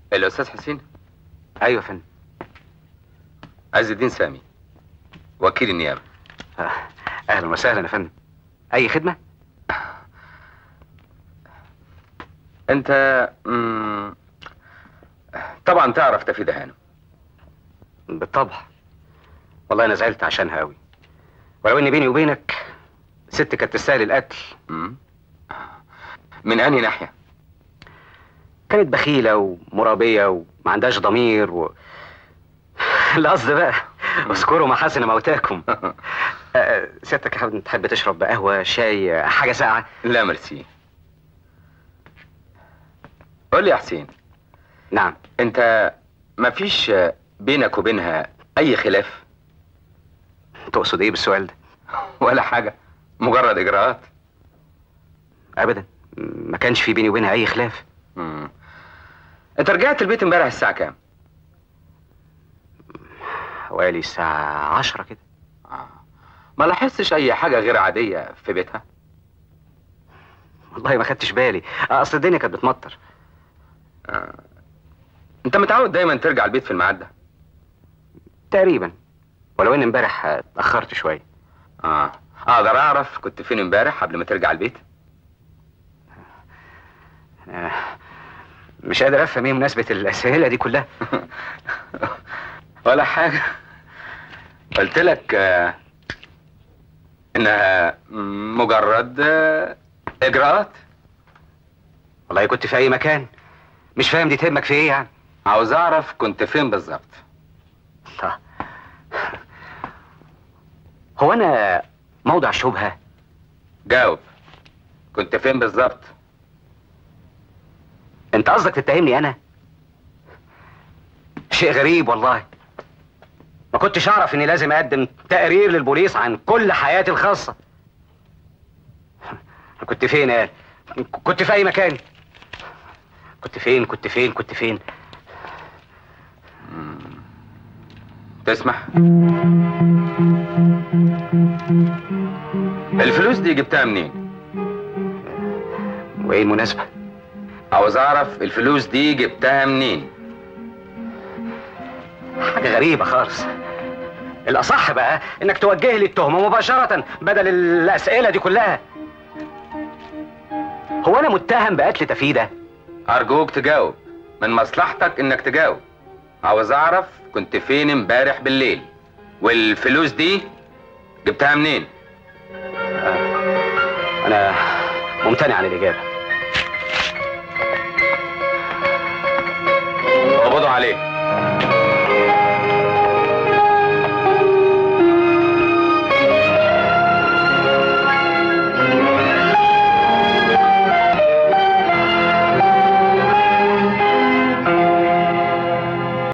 الأستاذ حسين؟ ايوه يا فندم. عز الدين سامي، وكيل النيابة. اهلا وسهلا يا فندم. اي خدمة؟ انت طبعا تعرف تفيدة هانم. بالطبع. والله انا زعلت عشانها قوي، ولو ان بيني وبينك ست كانت تستاهل القتل. من انهي ناحية؟ كانت بخيلة ومرابية وما عندهاش ضمير القصد بقى اذكروا محاسن موتاكم. سيادتك يا حبيبي تحب تشرب قهوة، شاي، حاجة ساقعة؟ لا ميرسي. قول لي يا حسين. نعم. انت مفيش بينك وبينها اي خلاف؟ تقصد ايه بالسؤال ده؟ ولا حاجة، مجرد اجراءات. ابدا، ما كانش في بيني وبينها اي خلاف. انت رجعت البيت امبارح الساعة كام؟ حوالي الساعة 10 كده. ما لاحظتش اي حاجة غير عادية في بيتها؟ والله ما خدتش بالي، اصل الدنيا كانت بتمطر. انت متعود دايما ترجع البيت في الميعاد ده؟ تقريبا، ولو ان امبارح اتأخرت شوية. اقدر اعرف كنت فين امبارح قبل ما ترجع البيت؟ مش قادر افهم ايه مناسبة الاسئلة دي كلها. ولا حاجة، قلت لك انها مجرد اجراءات. والله كنت في اي مكان، مش فاهم دي تهمك في ايه يعني؟ عاوز اعرف كنت فين بالظبط. الله، هو انا موضع شبهة؟ جاوب، كنت فين بالظبط؟ انت قصدك تتهمني انا؟ شيء غريب والله، ما كنتش اعرف اني لازم اقدم تقرير للبوليس عن كل حياتي الخاصة. كنت فين يا؟ كنت في اي مكان. كنت فين؟ تسمح؟ الفلوس دي جبتها منين؟ وايه المناسبة؟ عاوز اعرف الفلوس دي جبتها منين؟ حاجة غريبة خالص. الأصح بقى إنك توجه لي التهمة مباشرة بدل الأسئلة دي كلها. هو أنا متهم بقتل تفيدة؟ أرجوك تجاوب، من مصلحتك إنك تجاوب. عاوز أعرف كنت فين امبارح بالليل، والفلوس دي جبتها منين؟ أنا ممتنع عن الإجابة. قبضوا عليه.